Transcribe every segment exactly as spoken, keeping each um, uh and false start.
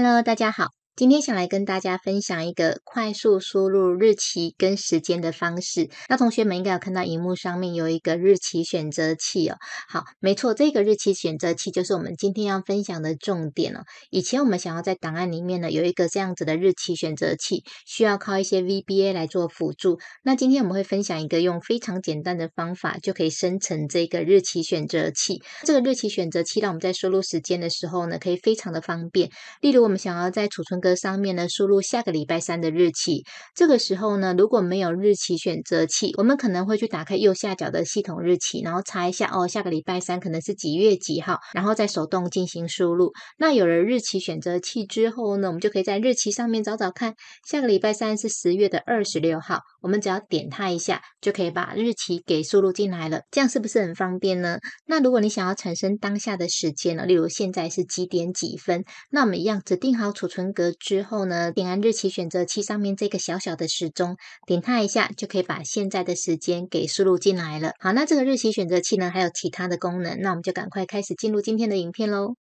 Hello，大家好。今天想来跟大家分享一个快速输入日期跟时间的方式。那同学们应该有看到荧幕上面有一个日期选择器哦。好，没错，这个日期选择器就是我们今天要分享的重点哦。以前我们想要在档案里面呢有一个这样子的日期选择器，需要靠一些 V B A 来做辅助。那今天我们会分享一个用非常简单的方法就可以生成这个日期选择器。这个日期选择器让我们在输入时间的时候呢，可以非常的方便。例如我们想要在储存格上面呢输入下个礼拜三的日期，这个时候呢如果没有日期选择器，我们可能会去打开右下角的系统日期，然后查一下哦，下个礼拜三可能是几月几号，然后再手动进行输入。那有了日期选择器之后呢，我们就可以在日期上面找找看，下个礼拜三是十月的二十六号，我们只要点它一下就可以把日期给输入进来了，这样是不是很方便呢？那如果你想要产生当下的时间呢，例如现在是几点几分，那我们一样指定好储存格之后呢，点按日期选择器上面这个小小的时钟，点它一下就可以把现在的时间给输入进来了。好，那这个日期选择器呢还有其他的功能，那我们就赶快开始进入今天的影片咯。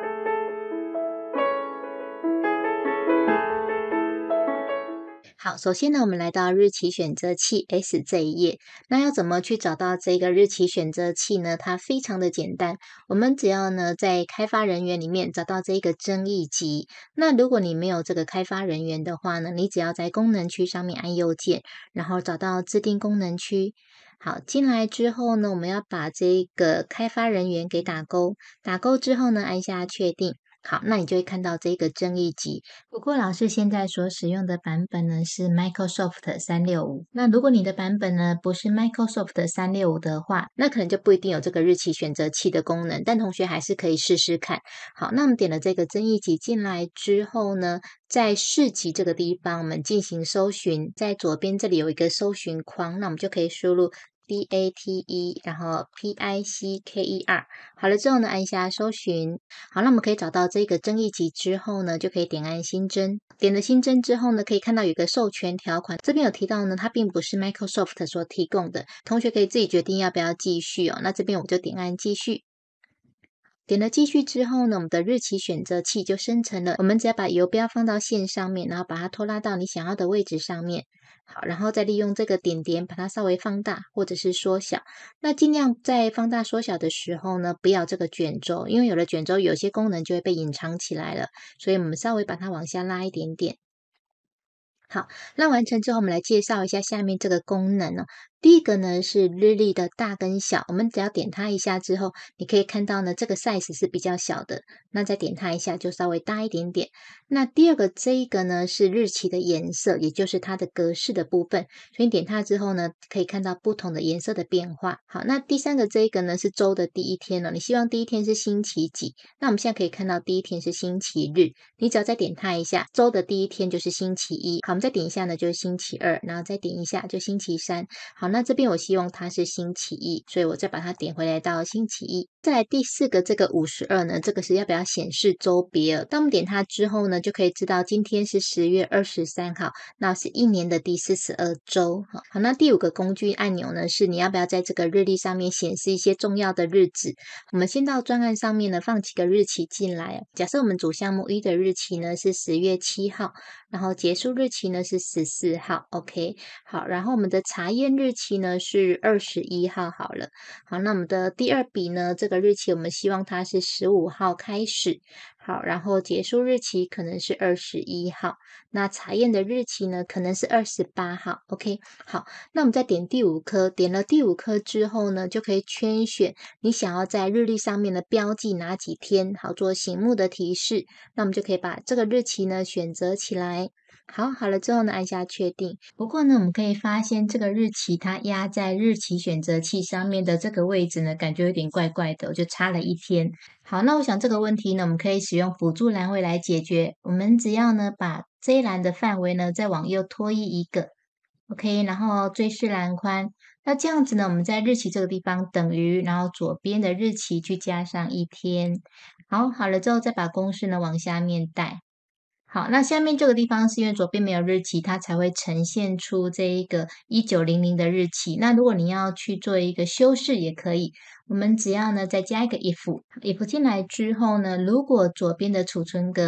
好，首先呢，我们来到日期选择器 S 这一页。那要怎么去找到这个日期选择器呢？它非常的简单，我们只要呢在开发人员里面找到这个争议集。那如果你没有这个开发人员的话呢，你只要在功能区上面按右键，然后找到自定功能区。好，进来之后呢，我们要把这个开发人员给打勾，打勾之后呢，按下确定。好，那你就会看到这个争议集。不过老师现在所使用的版本呢是 Microsoft 三六五。那如果你的版本呢不是 Microsoft 三六五的话，那可能就不一定有这个日期选择器的功能，但同学还是可以试试看。好，那我们点了这个争议集进来之后呢，在市集这个地方我们进行搜寻，在左边这里有一个搜寻框，那我们就可以输入D A T E， 然后 P I C K E R， 好了之后呢，按下搜寻。好，那我们可以找到这个争议集之后呢，就可以点按新增。点了新增之后呢，可以看到有一个授权条款，这边有提到呢，它并不是 Microsoft 所提供的，同学可以自己决定要不要继续哦。那这边我就点按继续。点了继续之后呢，我们的日期选择器就生成了。我们只要把游标放到线上面，然后把它拖拉到你想要的位置上面。好，然后再利用这个点点把它稍微放大或者是缩小。那尽量在放大缩小的时候呢，不要这个卷轴，因为有了卷轴，有些功能就会被隐藏起来了。所以我们稍微把它往下拉一点点。好，那完成之后，我们来介绍一下下面这个功能哦。第一个呢是日历的大跟小，我们只要点它一下之后，你可以看到呢这个 size 是比较小的，那再点它一下就稍微大一点点。那第二个这一个呢是日期的颜色，也就是它的格式的部分，所以你点它之后呢，可以看到不同的颜色的变化。好，那第三个这一个呢是周的第一天了，你希望第一天是星期几？那我们现在可以看到第一天是星期日，你只要再点它一下，周的第一天就是星期一。好，我们再点一下呢就是星期二，然后再点一下就星期三。好，那这边我希望它是星期一，所以我再把它点回来到星期一。再来第四个这个五十二呢，这个是要不要显示周别了。当我们点它之后呢，就可以知道今天是十月二十三号，那是一年的第四十二周。好，那第五个工具按钮呢，是你要不要在这个日历上面显示一些重要的日子。我们先到专案上面呢放几个日期进来。假设我们主项目一的日期呢是十月七号，然后结束日期呢是十四号 OK。 好，然后我们的查验日期呢是二十一号好了。好，那我们的第二笔呢，这个日期我们希望它是十五号开始。好，然后结束日期可能是二十一号，那查验的日期呢可能是二十八号 OK。 好，那我们再点第五颗，点了第五颗之后呢，就可以圈选你想要在日历上面的标记哪几天，好做醒目的提示。那我们就可以把这个日期呢选择起来。好，好了之后呢，按下确定。不过呢，我们可以发现这个日期它压在日期选择器上面的这个位置呢，感觉有点怪怪的，我就差了一天。好，那我想这个问题呢，我们可以使用辅助栏位来解决。我们只要呢，把这一栏的范围呢，再往右拖移一个 ，OK， 然后追视栏宽。那这样子呢，我们在日期这个地方等于，然后左边的日期去加上一天。好，好了之后再把公式呢往下面带。好，那下面这个地方是因为左边没有日期，它才会呈现出这一个一九零零的日期。那如果你要去做一个修饰也可以，我们只要呢再加一个 if，if 进来之后呢，如果左边的储存格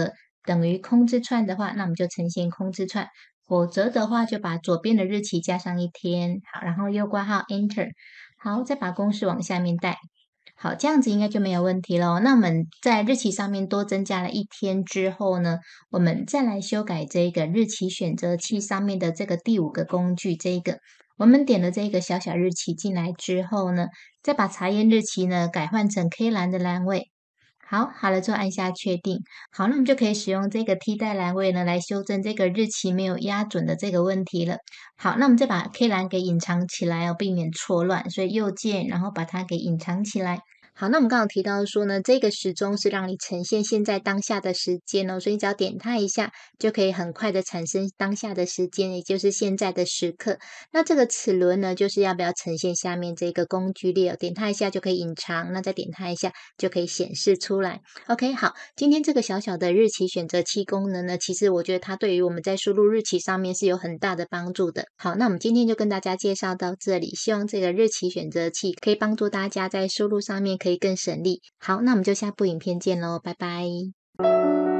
等于空之串的话，那我们就呈现空之串，否则的话就把左边的日期加上一天，好，然后右括号 Enter， 好，再把公式往下面带。好，这样子应该就没有问题咯。那我们在日期上面多增加了一天之后呢，我们再来修改这个日期选择器上面的这个第五个工具，这个我们点了这个小小日期进来之后呢，再把查验日期呢改换成 K 栏的栏位。好，好了之后按下确定。好，那我们就可以使用这个替代栏位呢来修正这个日期没有压准的这个问题了。好，那我们再把 K 栏给隐藏起来哦，避免错乱。所以右键，然后把它给隐藏起来。好，那我们刚刚有提到说呢，这个时钟是让你呈现现在当下的时间哦，所以你只要点它一下，就可以很快的产生当下的时间，也就是现在的时刻。那这个齿轮呢，就是要不要呈现下面这个工具列哦，点它一下就可以隐藏，那再点它一下就可以显示出来。OK， 好，今天这个小小的日期选择器功能呢，其实我觉得它对于我们在输入日期上面是有很大的帮助的。好，那我们今天就跟大家介绍到这里，希望这个日期选择器可以帮助大家在输入上面可以更省力。好，那我们就下部影片见喽，拜拜。